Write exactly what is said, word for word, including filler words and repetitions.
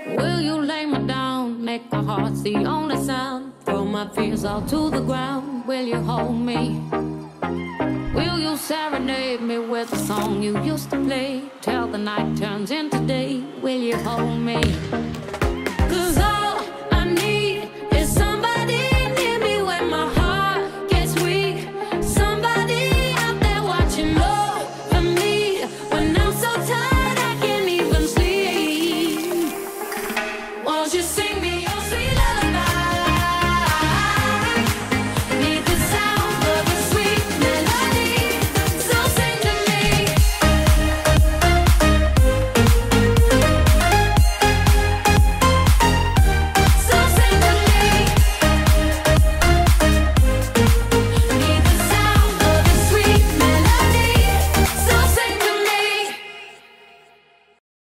Will you lay me down, make my heart the only sound, throw my fears all to the ground? Will you hold me? Will you serenade me with the song you used to play till the night turns into day? Will you hold me? 'Cause I